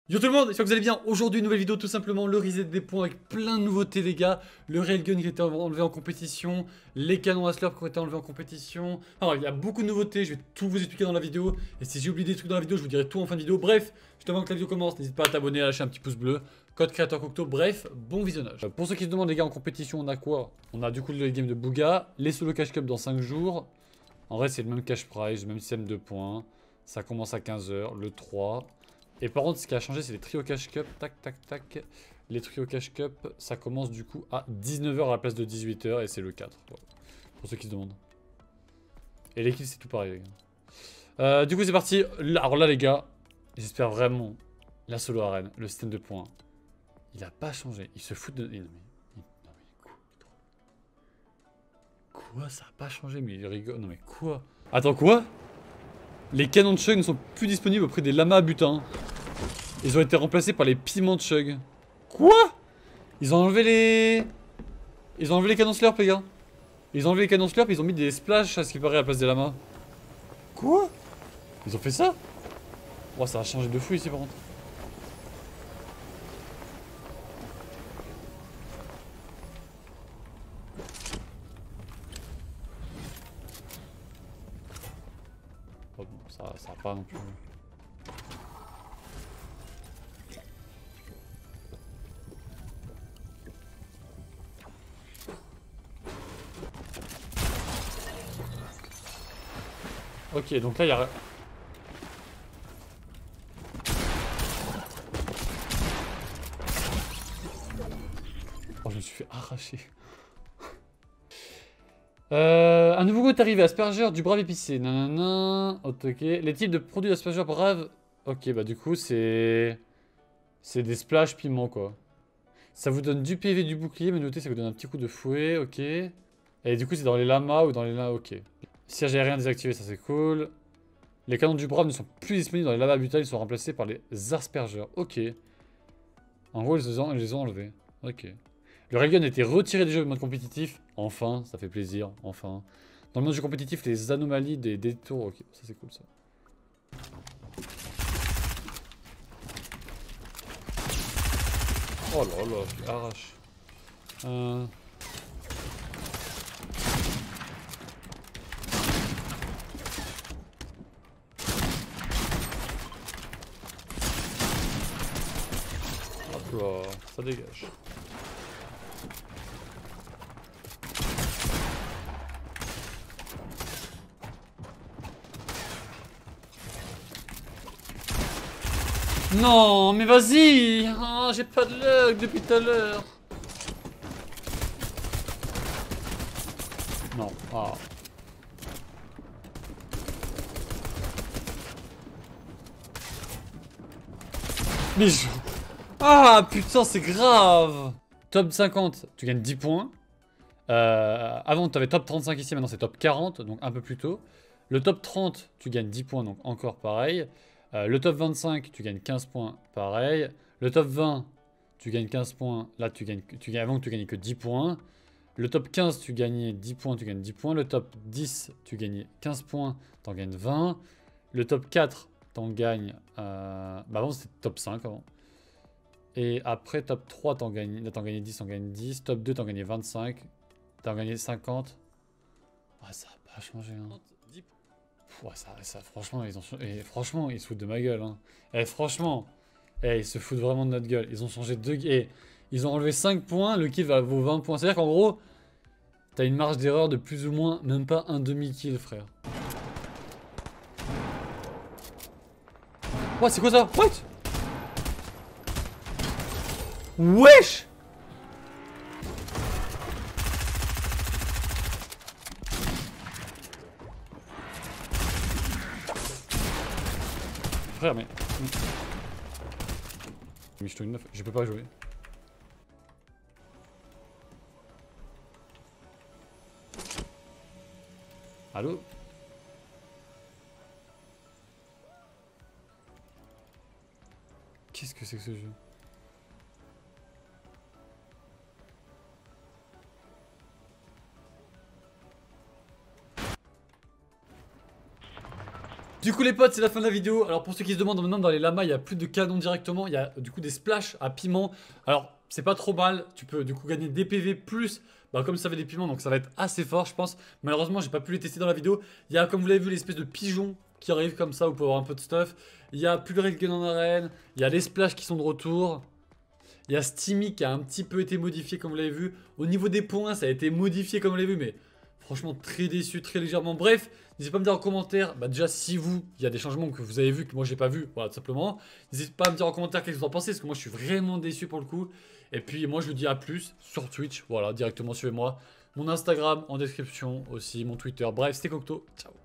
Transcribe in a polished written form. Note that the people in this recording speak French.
Yo tout le monde, j'espère que vous allez bien. Aujourd'hui, une nouvelle vidéo, tout simplement le reset des points avec plein de nouveautés, les gars. Le railgun qui a été enlevé en compétition, les canons à slurp qui ont été enlevés en compétition. Alors, il y a beaucoup de nouveautés, je vais tout vous expliquer dans la vidéo. Et si j'ai oublié des trucs dans la vidéo, je vous dirai tout en fin de vidéo. Bref, juste avant que la vidéo commence, n'hésite pas à t'abonner, à lâcher un petit pouce bleu. Code créateur Cocteau, bref, bon visionnage. Pour ceux qui se demandent, les gars, en compétition, on a quoi? On a du coup le game de Bouga, les solo cash cup dans 5 jours. En vrai, c'est le même cash prize, le même système de points. Ça commence à 15 h, le 3. Et par contre, ce qui a changé, c'est les trio cash cup. Tac, tac, tac. Les trio cash cup, ça commence du coup à 19 h à la place de 18 h. Et c'est le 4. Voilà. Pour ceux qui se demandent. Et l'équipe, c'est tout pareil, les gars. Du coup, c'est parti. Alors là, les gars, j'espère vraiment la solo arène, le système de points. Il a pas changé. Il se fout de. Non, mais quoi, ça a pas changé? Mais il rigole. Non, mais quoi? Attends, quoi? Les canons de chug ne sont plus disponibles auprès des lamas à butin. Ils ont été remplacés par les piments de chug. Quoi? Ils ont enlevé les... Ils ont enlevé les canons slurp, les gars. Ils ont enlevé les canons slurp, ils ont mis des splash à ce qui paraît à la place des lamas. Quoi? Ils ont fait ça? Oh, ça a changé de fou ici par contre. Oh, bon, ça va pas non plus. Ok, donc là il y a... Oh, je me suis fait arracher. Un nouveau goût est arrivé, aspergeur du brave épicé. Nanana. Ok. Les types de produits d'aspergeur brave. Ok, bah du coup c'est... C'est des splash piment quoi. Ça vous donne du PV du bouclier, mais notez ça vous donne un petit coup de fouet, ok. Et du coup c'est dans les lamas ou dans les lamas, ok. Siège aérien désactivé, ça c'est cool. Les canons du brave ne sont plus disponibles dans les lamas butal, ils sont remplacés par les aspergeurs, ok. En gros ils les ont enlevés, ok. Le railgun a été retiré des jeux du mode compétitif, enfin, ça fait plaisir, enfin. Dans le mode jeu compétitif, les anomalies des détours, ok, ça c'est cool ça. Oh là là, je arrache. Hop là, ça dégage. Non, mais vas-y! Oh, j'ai pas de luck depuis tout à l'heure. Non, ah. Mais je... Ah, putain, c'est grave! Top 50, tu gagnes 10 points. Avant, tu avais top 35 ici, maintenant c'est top 40, donc un peu plus tôt. Le top 30, tu gagnes 10 points, donc encore pareil. Le top 25, tu gagnes 15 points, pareil. Le top 20, tu gagnes 15 points. Là, avant, tu gagnais que 10 points. Le top 15, tu gagnais 10 points, tu gagnes 10 points. Le top 10, tu gagnais 15 points, t'en gagnes 20. Le top 4, t'en gagnes... Bah avant, c'était top 5 avant. Et après, top 3, t'en gagnais 10, t'en gagnes 10. Top 2, t'en gagnais 25. T'en gagné 50. Ouais, ça a pas changé, hein. Ouais, ça, franchement, franchement, ils se foutent de ma gueule, hein. Franchement, ils se foutent vraiment de notre gueule. Ils ont changé ils ont enlevé 5 points, le kill vaut 20 points. C'est-à-dire qu'en gros, t'as une marge d'erreur de plus ou moins, même pas un demi-kill, frère. Ouais, c'est quoi ça? What? Wesh! Frère, mais... Michto une meuf, je peux pas jouer. Allô? Qu'est-ce que c'est que ce jeu? Du coup les potes, c'est la fin de la vidéo. Alors pour ceux qui se demandent, maintenant dans les lamas, il n'y a plus de canons directement. Il y a du coup des splashs à piment. Alors c'est pas trop mal. Tu peux du coup gagner des PV plus. Bah, comme ça fait des piments, donc ça va être assez fort je pense. Malheureusement j'ai pas pu les tester dans la vidéo. Il y a comme vous l'avez vu l'espèce de pigeon qui arrive comme ça. Vous pouvez avoir un peu de stuff. Il y a plus de railgun en arène. Il y a les splashs qui sont de retour. Il y a Steamy qui a un petit peu été modifié comme vous l'avez vu. Au niveau des points ça a été modifié comme vous l'avez vu, mais franchement très déçu, très légèrement. Bref, n'hésitez pas à me dire en commentaire, bah déjà si vous, il y a des changements que vous avez vus que moi j'ai pas vu, voilà tout simplement. N'hésitez pas à me dire en commentaire qu'est-ce que vous en pensez, parce que moi je suis vraiment déçu pour le coup. Et puis moi je vous dis à plus sur Twitch, voilà, directement suivez-moi. Mon Instagram en description aussi, mon Twitter, bref c'était Cocteau, ciao.